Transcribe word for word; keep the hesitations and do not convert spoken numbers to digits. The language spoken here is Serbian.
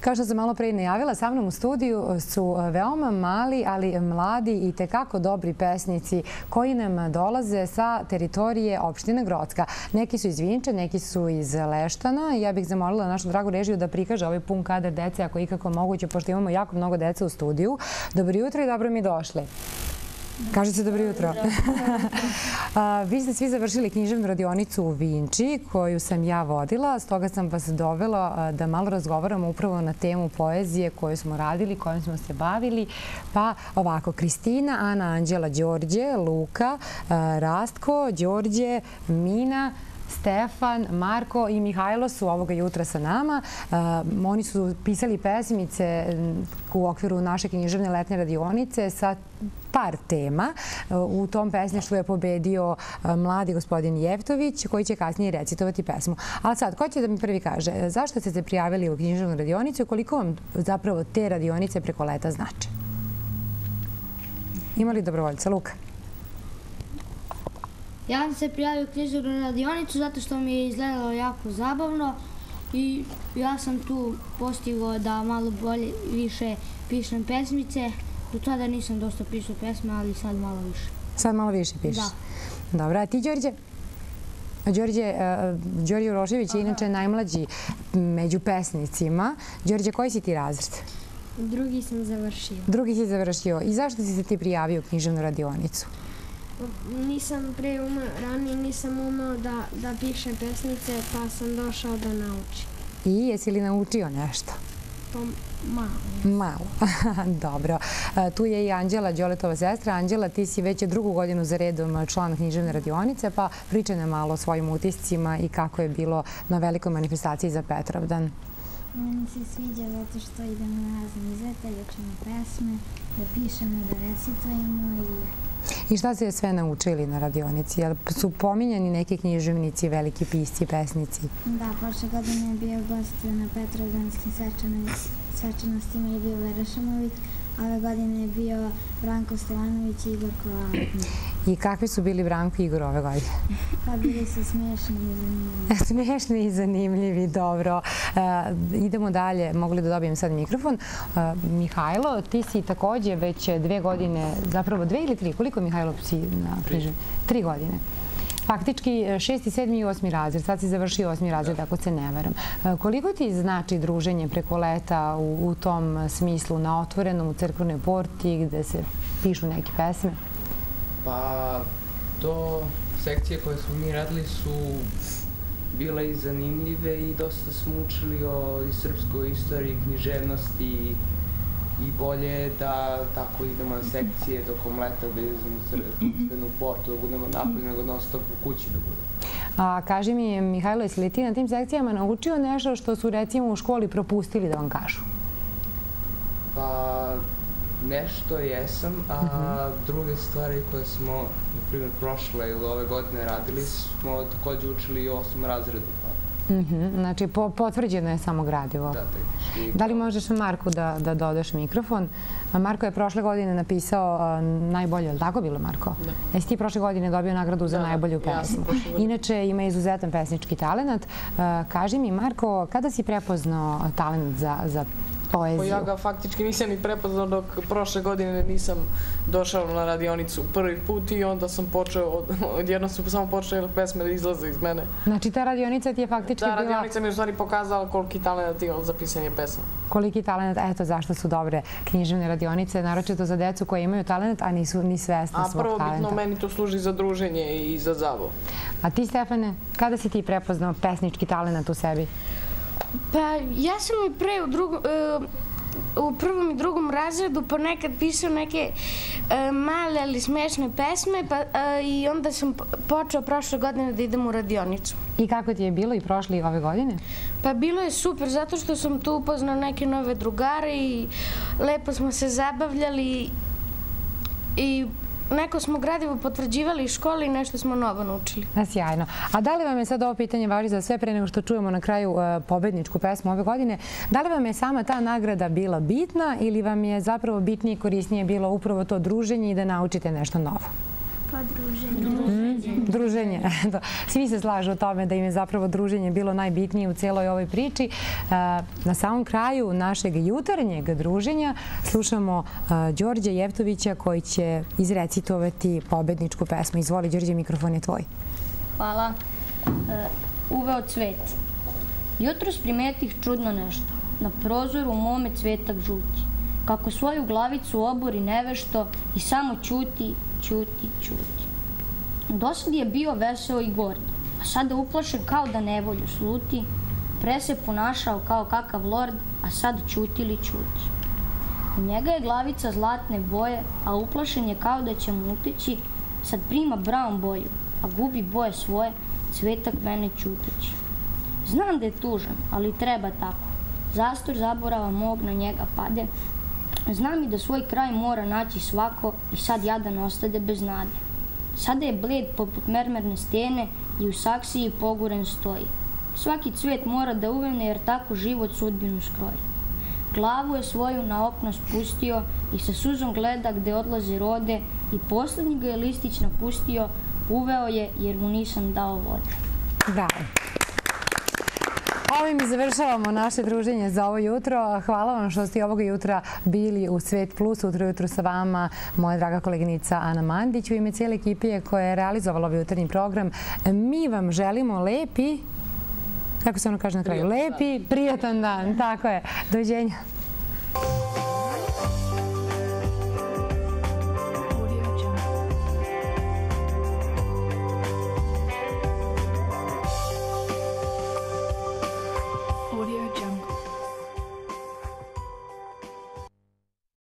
Kao što sam malo pre najavila, sa mnom u studiju su veoma mali, ali mladi i tekako dobri pesnici koji nam dolaze sa teritorije opštine Grocka. Neki su iz Vinče, neki su iz Leštana. Ja bih zamolila našu dragu režiju da prikaže ovaj pun kadar dece, ako je ikako moguće, pošto imamo jako mnogo dece u studiju. Dobro jutro i dobro mi došli. Kaže se dobro jutro. Vi ste svi završili književnu radionicu u Vinči, koju sam ja vodila. Stoga sam vas dovela da malo razgovaramo upravo na temu poezije koju smo radili, kojom smo se bavili. Pa ovako, Kristina, Ana, Anđela, Đorđe, Luka, Rastko, Đorđe, Mina, Stefan, Marko i Mihajlo su ovoga jutra sa nama. Oni su pisali pesmice u okviru naše književne letnje radionice sa par tema. U tom pesništvu je pobedio mladi gospodin Jevtović, koji će kasnije recitovati pesmu. Ali sad, ko će da mi prvi kaže, zašto ste se prijavili u književnu radionicu i koliko vam zapravo te radionice preko leta znače? Ima li dobrovoljca? Luka? Ja sam se prijavio u književnu radionicu zato što mi je izgledalo jako zabavno i ja sam tu postigao da malo bolje više pišem pesmice. Do tada nisam dosta pisao pesme, ali sad malo više. Sad malo više pišeš? Da. Dobro, a ti, Đorđe? Đorđe, Đorđe Urošević je inače najmlađi među pesnicima. Đorđe, koji si ti razred? Drugi sam završio. Drugi si završio. I zašto si se ti prijavio u književnu radionicu? Nisam pre umeo, ranije nisam umeo da, da pišem pesmice, pa sam došao da naučim. I jesi li naučio nešto? Pa malo. Malo. Dobro. Tu je i Anđela, Đoletova sestra. Anđela, ti si već drugu godinu za redom član književne radionice, pa pričaj nam malo o svojim utiscima i kako je bilo na velikoj manifestaciji za Petrovdan. Meni se sviđa zato što idemo na razne izlete, da učimo pesme, da pišemo, da recitujemo i... I šta ste sve naučili na radionici? Jel su pominjani neki književnici, veliki pisci, pesnici? Da, prošle godine je bio gost na Petrovdanskim svečanostima i bio Vera Šumović. Ove godine je bio Branko Stevanović i Igor Kovačević. I kakvi su bili Branko i Igor ove godine? Pa bili su smiješni i zanimljivi. Smiješni i zanimljivi, dobro. Idemo dalje, mogu li da dobijem sad mikrofon. Mihajlo, ti si takođe već dve godine, zapravo dve ili tri, koliko Mihajlo si na književni? Tri godine. Faktički šesti, sedmi i osmi razred. Sad si završio osmi razred, ako se ne varam. Koliko ti znači druženje preko leta u tom smislu, na otvorenom, u crkvenoj porti, gde se pišu neke pesme? Pa, to sekcije koje smo mi radili su bile i zanimljive i dosta smo učili o srpskoj istoriji, književnosti i bolje je da tako idemo na sekcije tokom leta, da idemo u crkvenu portu, da budemo napolje, nego non stop u kući da budemo. A kaži mi, Mihajlo, jesi li ti na tim sekcijama naučio nešto što su recimo u školi propustili da vam kažu? Pa, nešto jesam, a druge stvari koje smo, na primjer, prošle ili ove godine radili, smo takođe učili i u osmom razredu. Znači, potvrđeno je samo gradivo. Da, tehnički. Da li možeš Marku da dodaš mikrofon? Marko je prošle godine napisao najbolje, je li tako bilo, Marko? Da. Jesi ti prošle godine dobio nagradu za najbolju pesmu? Inače, ima izuzetan pesnički talent. Kaži mi, Marko, kada si prepoznao talent za poeziju? Ja ga faktički nisam ni prepoznao dok prošle godine nisam došao na radionicu prvi put i onda sam počeo, odjedno su samo počele pesme da izlaze iz mene. Znači ta radionica ti je faktički bila... Da, radionica mi je u stvari pokazala koliki talent imam za pisanje pesma. Koliki talent, eto zašto su dobre književne radionice, naročito za decu koji imaju talent, a nisu ni svesni svog talenta. A prvobitno meni to služi za druženje i za zabavu. A ti, Stefane, kada si ti prepoznao pesnički talent u sebi? Pa ja sam i pre u drugom, u prvom i drugom razredu ponekad pisao neke male ali smešne pesme i onda sam počeo prošle godine da idem u radionicu. I kako ti je bilo i prošle i ove godine? Pa bilo je super zato što sam tu upoznao neke nove drugare i lepo smo se zabavljali i neko smo gradivo potvrđivali iz škole i nešto smo novo naučili. Sjajno. A da li vam je sad ovo pitanje važi za sve pre nego što čujemo na kraju pobedničku pesmu ove godine? Da li vam je sama ta nagrada bila bitna ili vam je zapravo bitnije i korisnije bilo upravo to druženje i da naučite nešto novo? Pa Pa druženje. Druženje. Svi se slažu o tome da im je zapravo druženje bilo najbitnije u cijeloj ovoj priči. Na samom kraju našeg jutarnjeg druženja slušamo Đorđe Jevtovića koji će izrecitovati pobedničku pesmu. Izvoli, Đorđe, mikrofon je tvoj. Hvala. Uveo cvet. Jutros primetih čudno nešto. Na prozoru mome cvetak žuti. Kako svoju glavicu obori nevešto i samo ćuti, ćuti, ćuti. Dosad je bio veseo i gord, a sada uplašen kao da nevolju sluti. Pre se ponašao kao kakav lord, a sad ćuti li ćuti. U njega je glavica zlatne boje, a uplašen je kao da će mu uteći. Sad prima brown boju, a gubi boje svoje, cvetak mene ćuteći. Znam da je tužan, ali treba tako. Zastor zaborava mog na njega pade. Znam i da svoj kraj mora naći svako i sad jadan ostade bez nade. Sada je bled poput mermerne stene i u saksiji poguren stoji. Svaki cvet mora da uvene jer tako život sudbinu skroji. Glavu je svoju na okno spustio i sa suzom gleda gde odlaze rode i poslednji ga je listić napustio, uveo je jer mu nisam dao vode. Bravo. Ovim završavamo naše druženje za ovo jutro. Hvala vam što ste ovoga jutra bili u Svet plus. Utro jutro sa vama moja draga koleginica Ana Mandić. U ime cijele ekipe koja je realizovala ovaj jutarnji program, mi vam želimo lepi, kako se ono kaže na kraju, lepi, prijatan dan. Tako je. Doviđenja.